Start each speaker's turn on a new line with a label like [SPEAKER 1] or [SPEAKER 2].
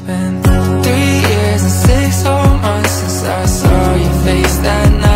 [SPEAKER 1] been 3 years and 6 whole months since I saw your face that night.